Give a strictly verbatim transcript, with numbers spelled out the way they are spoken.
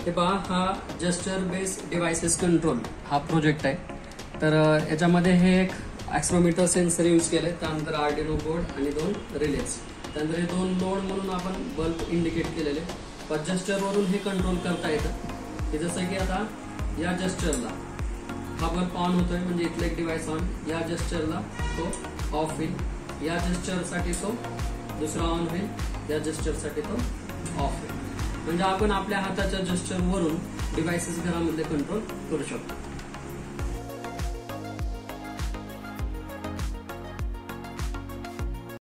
हे पहा, हा जस्टर बेस डिव्हाइसेस कंट्रोल हा प्रोजेक्ट आहे. तर याच्यामध्ये हे एक ॲक्सोमीटर सेन्सर यूज केलंय, त्यानंतर आर्डिनो बोर्ड आणि दोन रिलेज, त्यानंतर हे दोन लोड म्हणून आपण बल्ब इंडिकेट केलेले. पण जस्टरवरून हे कंट्रोल करता येतं. हे जसं की आता या जस्टरला हा बल्ब ऑन होतोय म्हणजे इथलं एक डिव्हाइस ऑन, या जस्टरला तो ऑफ होईल, या जस्टरसाठी तो दुसरा ऑन होईल, या जस्टरसाठी तो ऑफ होईल. म्हणजे आपण आपल्या हाताच्या जस्टरवरून डिव्हाइसेस घरामध्ये कंट्रोल करू शकतो.